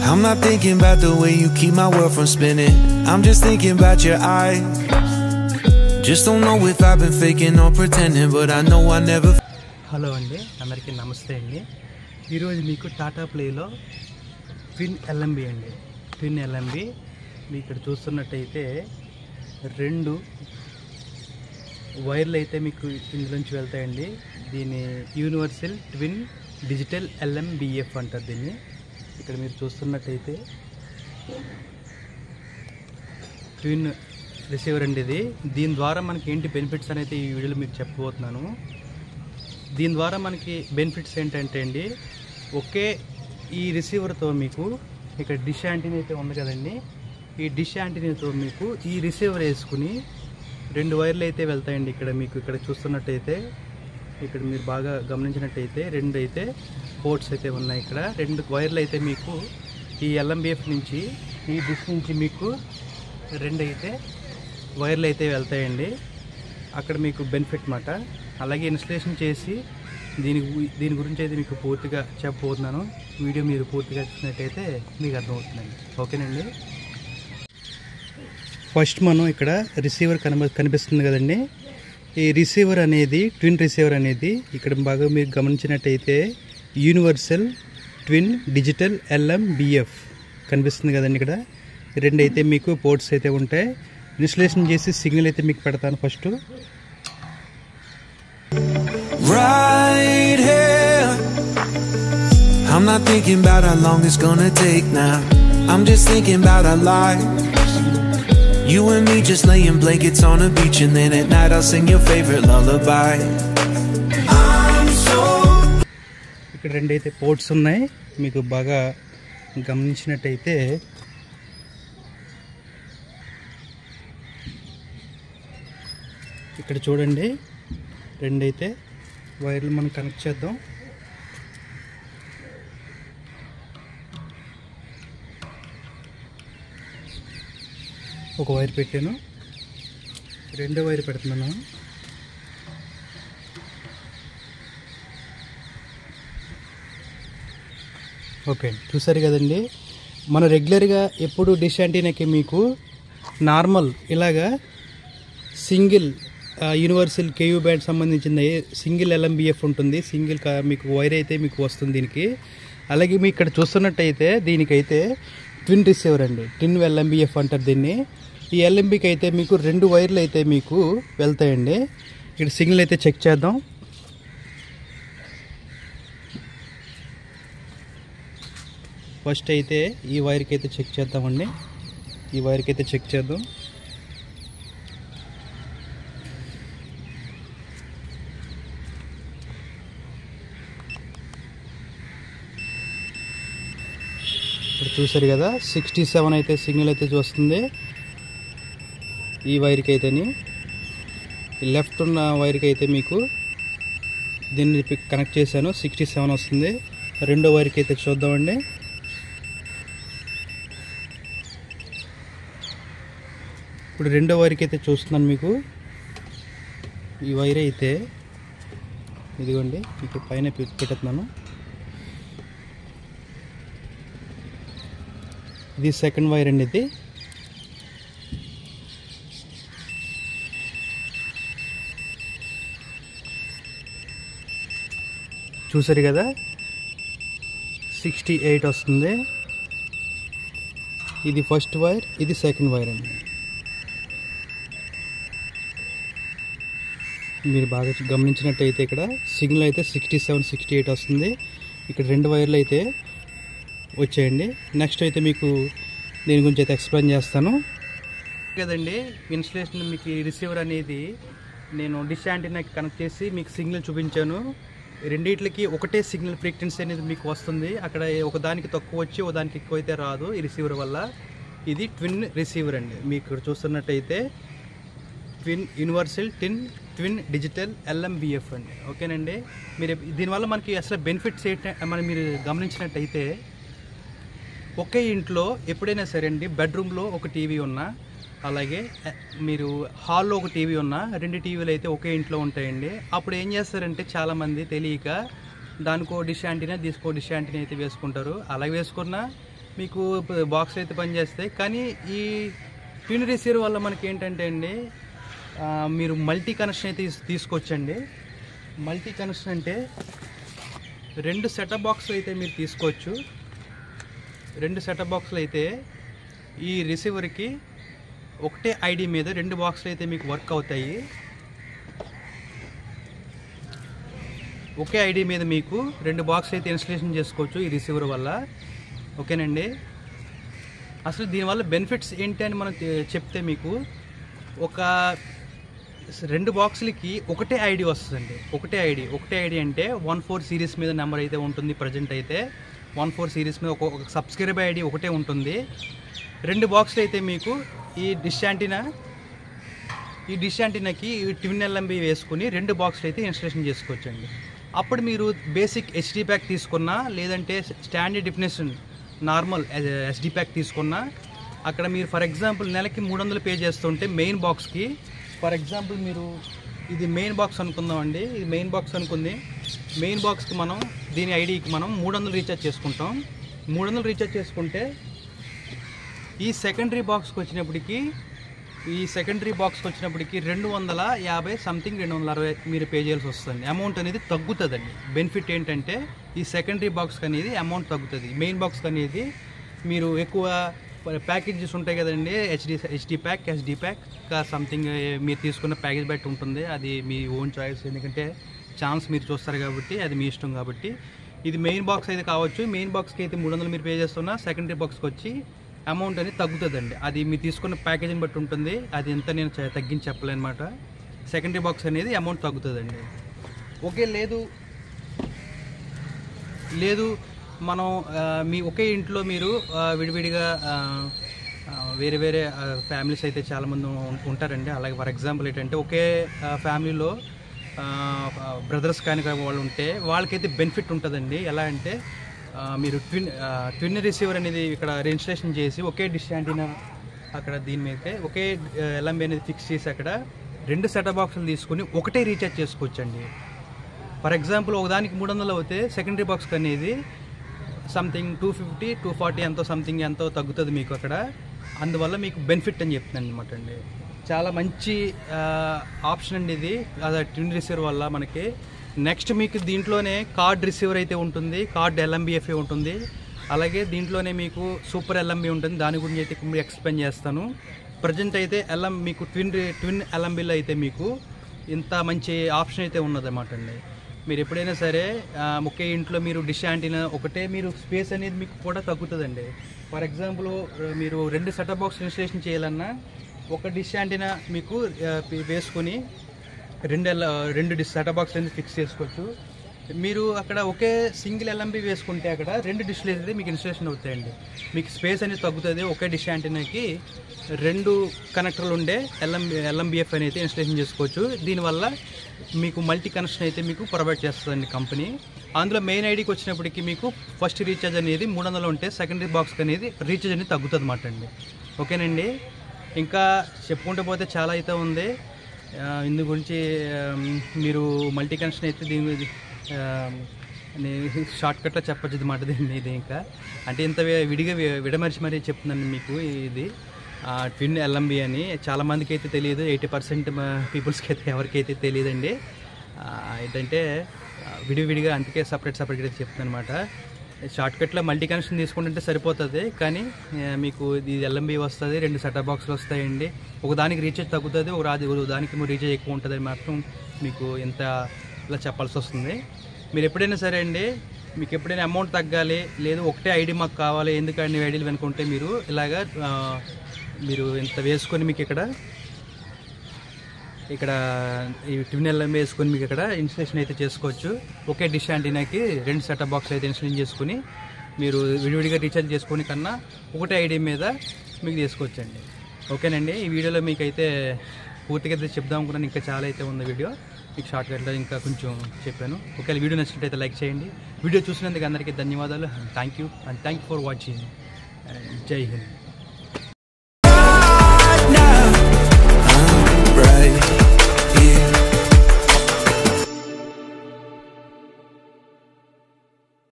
I'm not thinking about the way you keep my world from spinning. I'm just thinking about your eyes. Just don't know if I've been faking or pretending, but I know I never. Hello అండి, అందరికీ నమస్తే అండి. ఈరోజు మీకు టాటా ప్లేలో twin LNB అండి. Twin LNB మీకు ఇక్కడ చూస్తున్నట్టయితే రెండు వైర్లు అయితే మీకు ఇందులోంచి వెళ్తాయండి. దీని యూనివర్సల్ ట్విన్ డిజిటల్ LNBF అంటారు దీన్ని. ఇక్కడ మీరు చూస్తున్నట్టయితే ట్విన్ రిసీవర్ అండి ఇది. దీని ద్వారా మనకి ఏంటి బెనిఫిట్స్ అనేది ఈ వీడియోలో మీకు చెప్పబోతున్నాను. దీని ద్వారా మనకి బెనిఫిట్స్ ఏంటంటే అండి, ఒకే ఈ రిసీవర్తో మీకు ఇక్కడ డిష్ యాంటీనా అయితే ఉంది కదండి, ఈ డిష్ యాంటీనాతో మీకు ఈ రిసీవర్ వేసుకుని రెండు వైర్లు అయితే వెళ్తాయండి. ఇక్కడ మీకు ఇక్కడ చూస్తున్నట్టయితే ఇక్కడ మీరు బాగా గమనించినట్టయితే రెండు అయితే పోర్ట్స్ అయితే ఉన్నాయి. ఇక్కడ రెండు వైర్లు అయితే మీకు ఈ LNBF నుంచి ఈ డిష్ నుంచి మీకు రెండు అయితే వైర్లు అయితే వెళ్తాయండి. అక్కడ మీకు బెనిఫిట్ మాట. అలాగే ఇన్స్టలేషన్ చేసి దీని గురించి అయితే మీకు పూర్తిగా చెప్పబోతున్నాను. వీడియో మీరు పూర్తిగా చూసినట్టయితే మీకు అర్థమవుతుందండి. ఓకేనండి. ఫస్ట్ మనం ఇక్కడ రిసీవర్ కనిపిస్తుంది కదండి. ఈ రిసీవర్ అనేది ట్విన్ రిసీవర్ అనేది ఇక్కడ బాగా మీరు గమనించినట్టయితే యూనివర్సల్ ట్విన్ డిజిటల్ LNBF కనిపిస్తుంది కదండి. ఇక్కడ రెండు అయితే మీకు పోర్ట్స్ అయితే ఉంటాయి. ఇన్స్టలేషన్ చేసి సిగ్నల్ అయితే మీకు పెడతాను first. Right here, I'm not thinking about how long it's gonna take now. I'm just thinking about our lives. You and me just laying blankets on a beach, and then at night I'll sing your favorite lullaby. I'm so. ఇక్కడ రెండైతే ports ఉన్నాయి. మీకు బాగా గమనించినట్టయితే ఇక్కడ చూడండి, రెండైతే వైర్లు మనం connect చేద్దాం. ఒక వైర్ పెట్టాను, రెండో వైర్ పెడుతున్నాను. ఓకే, చూసారు కదండి. మన రెగ్యులర్గా ఎప్పుడు డిష్ యాంటీనాకి మీకు నార్మల్ ఇలాగా సింగిల్ యూనివర్సల్ KU బ్యాండ్ సంబంధించిన సింగిల్ LNBF ఉంటుంది. సింగిల్ మీకు వైర్ అయితే మీకు వస్తుంది దీనికి. అలాగే మీకు ఇక్కడ చూస్తున్నట్టయితే దీనికైతే ట్విన్ రిసీవర్ అండి, ట్విన్ LNBF అంటారు దీన్ని. ఈ LNBకి అయితే మీకు రెండు వైర్లు అయితే మీకు వెళ్తాయండి. ఇక్కడ సిగ్నల్ అయితే చెక్ చేద్దాం. ఫస్ట్ అయితే ఈ వైర్కి అయితే చెక్ చేద్దామండి. ఈ వైర్కి అయితే చెక్ చేద్దాం. ఇప్పుడు చూసారు కదా, 67 అయితే సిగ్నల్ అయితే చూస్తుంది ఈ వైర్కి అయితేని. లెఫ్ట్ ఉన్న వైర్కి అయితే మీకు దీన్ని కనెక్ట్ చేశాను, 67 వస్తుంది. రెండో వైర్కి అయితే చూద్దామండి. ఇప్పుడు రెండో వైర్కి అయితే చూస్తున్నాను మీకు. ఈ వైర్ అయితే ఇదిగోండి, ఇప్పుడు పైన పెట్టుతున్నాను. ఇది సెకండ్ వైర్ అండి. ఇది చూసారు కదా, 68 వస్తుంది. ఇది ఫస్ట్ వైర్, ఇది సెకండ్ వైర్ అండి. మీరు బాగా గమనించినట్టయితే ఇక్కడ సిగ్నల్ అయితే 67, 68 వస్తుంది. ఇక్కడ రెండు వైర్లు అయితే వచ్చేయండి. నెక్స్ట్ అయితే మీకు దీని గురించి అయితే ఎక్స్ప్లెయిన్ చేస్తాను కదండి. ఇన్స్టలేషన్ మీకు ఈ రిసీవర్ అనేది నేను డిష్ యాంటీనాకి కనెక్ట్ చేసి మీకు సిగ్నల్ చూపించాను. రెండిట్లకి ఒకటే సిగ్నల్ ఫ్రీక్వెన్సీ అనేది మీకు వస్తుంది. అక్కడ ఒకదానికి తక్కువ వచ్చి ఒకదానికి ఎక్కువ అయితే రాదు ఈ రిసీవర్ వల్ల. ఇది ట్విన్ రిసీవర్ అండి. మీకు ఇక్కడ చూస్తున్నట్టయితే twin universal twin digital LNBF అండి. ఓకేనండి. మీరు దీనివల్ల మనకి అసలు బెనిఫిట్స్ ఏంటంటే మీరు గమనించినట్టయితే ఒకే ఇంట్లో ఎప్పుడైనా సరే అండి, బెడ్రూమ్లో ఒక టీవీ ఉన్నా, అలాగే మీరు హాల్లో ఒక టీవీ ఉన్నా, రెండు టీవీలు అయితే ఒకే ఇంట్లో ఉంటాయండి. అప్పుడు ఏం చేస్తారంటే చాలామంది తెలియక దానికో డిష్ యాంటీనా, తీసుకో డిష్ యాంటీనా అయితే వేసుకుంటారు. అలా వేసుకున్నా మీకు బాక్స్ అయితే పనిచేస్తాయి. కానీ ఈ ట్విన్ రిసీవర్ వల్ల మనకి ఏంటంటే అండి, మీరు మల్టీ కనెక్షన్ అయితే తీసుకోవచ్చండి. మల్టీ కనెక్షన్ అంటే 2 సెటప్ బాక్స్లు అయితే మీరు తీసుకోవచ్చు. 2 సెటప్ బాక్స్లు అయితే ఈ రిసీవర్కి ఒకటే ఐడి మీద 2 బాక్స్లు అయితే మీకు వర్క్ అవుతాయి. ఒకే ఐడి మీద మీకు 2 బాక్స్లు అయితే ఇన్స్టలేషన్ చేసుకోవచ్చు ఈ రిసీవర్ వల్ల. ఓకేనండి. అసలు దీనివల్ల బెనిఫిట్స్ ఏంటి అని మనం చెప్తే, మీకు ఒక 2 బాక్సులకి ఒకటే ఐడి వస్తుందండి. ఒకటే ఐడి అంటే 14 సిరీస్ మీద నెంబర్ అయితే ఉంటుంది. ప్రజెంట్ అయితే 14 సిరీస్ మీద ఒక సబ్స్క్రైబ్ ఐడి ఒకటే ఉంటుంది. 2 బాక్సులు అయితే మీకు ఈ డిష్ యాంటీనాకి ట్విన్ LNB వేసుకుని 2 బాక్సులు అయితే ఇన్స్టలేషన్ చేసుకోవచ్చండి. అప్పుడు మీరు బేసిక్ HD ప్యాక్ తీసుకున్నా, లేదంటే standard definition normal SD pack తీసుకున్నా, అక్కడ మీరు ఫర్ ఎగ్జాంపుల్ నెలకి 300 పే చేస్తుంటే మెయిన్ బాక్స్కి, ఫర్ ఎగ్జాంపుల్ మీరు ఇది మెయిన్ బాక్స్ అనుకుందామండి. ఇది మెయిన్ బాక్స్ అనుకుంది. మెయిన్ బాక్స్కి మనం దీని ఐడికి మనం 300 రీఛార్జ్ చేసుకుంటాం. 300 రీఛార్జ్ చేసుకుంటే ఈ సెకండరీ బాక్స్కి వచ్చినప్పటికి 250 సంథింగ్ 260 మీరు పే చేయాల్సి వస్తుంది. అమౌంట్ అనేది తగ్గుతుందండి. బెనిఫిట్ ఏంటంటే ఈ సెకండరీ బాక్స్కి అనేది అమౌంట్ తగ్గుతుంది. మెయిన్ బాక్స్కి అనేది మీరు ఎక్కువ ప్యాకేజెస్ ఉంటాయి కదండి, HD pack, SD pack something మీరు తీసుకున్న ప్యాకేజ్ బట్టి ఉంటుంది. అది మీ ఓన్ చాయిస్, ఎందుకంటే ఛాన్స్ మీరు చూస్తారు కాబట్టి అది మీ ఇష్టం. కాబట్టి ఇది మెయిన్ బాక్స్ అయితే కావచ్చు. మెయిన్ బాక్స్కి అయితే 300 మీరు పే చేస్తున్నా, సెకండరీ బాక్స్కి వచ్చి అమౌంట్ అనేది తగ్గుతుందండి. అది మీరు తీసుకున్న ప్యాకేజీని బట్టి ఉంటుంది. అది ఎంత నేను తగ్గించి చెప్పలేనమాట. సెకండరీ బాక్స్ అనేది అమౌంట్ తగ్గుతుందండి. ఓకే, లేదు మనం మీ ఒకే ఇంట్లో మీరు విడివిడిగా వేరే వేరే ఫ్యామిలీస్ అయితే చాలామంది ఉంటారండి. అలాగే ఫర్ ఎగ్జాంపుల్ ఏంటంటే ఒకే ఫ్యామిలీలో బ్రదర్స్ కానీ వాళ్ళు ఉంటే వాళ్ళకైతే బెనిఫిట్ ఉంటుందండి. ఎలా అంటే మీరు ట్విన్ రిసీవర్ అనేది ఇక్కడ ఇన్స్టలేషన్ చేసి ఒకే డిష్ యాంటీనా అక్కడ దీని మీదకే ఒకే LNB అనేది ఫిక్స్ చేసి అక్కడ 2 సెటప్ బాక్సులు తీసుకుని ఒకటే రీఛార్జ్ చేసుకోవచ్చండి. ఫర్ ఎగ్జాంపుల్ ఒకదానికి 300 అవుతే సెకండరీ బాక్స్కి అనేది సంథింగ్ 250, 240 ఎంతో తగ్గుతుంది మీకు అక్కడ. అందువల్ల మీకు బెనిఫిట్ అని చెప్తున్నాను అనమాట అండి. చాలా మంచి ఆప్షన్ అండి ఇది ట్విన్ రిసీవర్ వల్ల మనకి. నెక్స్ట్ మీకు దీంట్లోనే కార్డ్ రిసీవర్ అయితే ఉంటుంది, కార్డ్ LNBF ఉంటుంది. అలాగే దీంట్లోనే మీకు సూపర్ LNB ఉంటుంది. దాని గురించి అయితే ఇప్పుడు ఎక్స్ప్లెయిన్ చేస్తాను. ప్రజెంట్ అయితే మీకు ట్విన్ LNBలో అయితే మీకు ఇంత మంచి ఆప్షన్ అయితే ఉన్నదన్నమాట అండి. మీరు ఎప్పుడైనా సరే ఒకే ఇంట్లో మీరు డిష్ యాంటీనా ఒకటే, మీరు స్పేస్ అనేది మీకు కూడా తగ్గుతుందండి. ఫర్ ఎగ్జాంపుల్ మీరు 2 సెటప్ బాక్స్ ఇన్స్టలేషన్ చేయాలన్నా ఒక డిష్ యాంటీనా మీకు వేసుకొని 2 సెటప్ బాక్స్ అనేది ఫిక్స్ చేసుకోవచ్చు. మీరు అక్కడ ఒకే సింగిల్ LNB వేసుకుంటే అక్కడ 2 డిష్లు అయితే మీకు ఇన్స్టలేషన్ అవుతాయండి. మీకు స్పేస్ అనేది తగ్గుతుంది. ఒకే డిష్ యాంటీనాకి 2 కనెక్టర్లు ఉండే LNBF అనేది ఇన్స్టలేషన్ చేసుకోవచ్చు. దీనివల్ల మీకు మల్టీ కనెక్షన్ అయితే మీకు ప్రొవైడ్ చేస్తుందండి కంపెనీ. అందులో మెయిన్ ఐడికి వచ్చినప్పటికీ మీకు ఫస్ట్ రీఛార్జ్ అనేది 300 ఉంటే సెకండరీ బాక్స్కి అనేది రీఛార్జ్ అనేది తగ్గుతుంది అన్నమాట అండి. ఓకేనండి. ఇంకా చెప్పుకుంటూ పోతే చాలా అయితే ఉంది. ఇందు గురించి మీరు మల్టీ కనెక్షన్ అయితే దీని షార్ట్కట్లో చెప్పచ్చు అన్నమాట. ఇది ఇంకా అంటే ఇంత విడిగా విడమర్చి మరీ చెప్తున్నాను మీకు. ఇది ట్విన్ LNB అని చాలామందికి అయితే తెలియదు. 80% పీపుల్స్కి అయితే ఎవరికైతే తెలియదండి. ఏంటంటే విడివిడిగా, అందుకే సపరేట్గా చెప్తున్నాను అనమాట. షార్ట్కట్లో మల్టీ కనెక్షన్ తీసుకుంటుంటే సరిపోతుంది. కానీ మీకు ఇది LNB వస్తుంది, 2 సెటప్ బాక్సులు వస్తాయండి. ఒకదానికి రీఛార్జ్ తగ్గుతుంది, ఒకదానికి రీఛార్జ్ ఎక్కువ ఉంటుంది మాత్రం మీకు ఇంత ఇలా చెప్పాల్సి వస్తుంది. మీరు ఎప్పుడైనా సరే అండి, మీకు ఎప్పుడైనా అమౌంట్ తగ్గాలి, లేదు ఒకటే ఐడి మాకు కావాలి, ఎందుకు అన్ని ఐడీలు వెనుకుంటే మీరు ఇలాగా మీరు ఇంత వేసుకొని మీకు ఇక్కడ ఈ ట్విన్ LNB వేసుకొని మీకు ఇక్కడ ఇన్స్టలేషన్ అయితే చేసుకోవచ్చు. ఒకే డిష్ యాంటీనాకి 2 సెటప్ బాక్స్ అయితే ఇన్స్టలేషన్ చేసుకుని మీరు విడివిడిగా రీఛార్జ్ చేసుకుని కన్నా ఒకటే ఐడి మీద మీకు చేసుకోవచ్చండి. ఓకేనండి. ఈ వీడియోలో మీకు అయితే పూర్తిగా చెప్దాం అనుకున్నాను. ఇంకా చాలా అయితే ఉంది వీడియో. మీకు షార్ట్కట్లో ఇంకా కొంచెం చెప్పాను. ఒకవేళ వీడియో నచ్చినట్టయితే లైక్ చేయండి. వీడియో చూసినందుకు అందరికీ ధన్యవాదాలు. Thank you for watching. జై హింద్.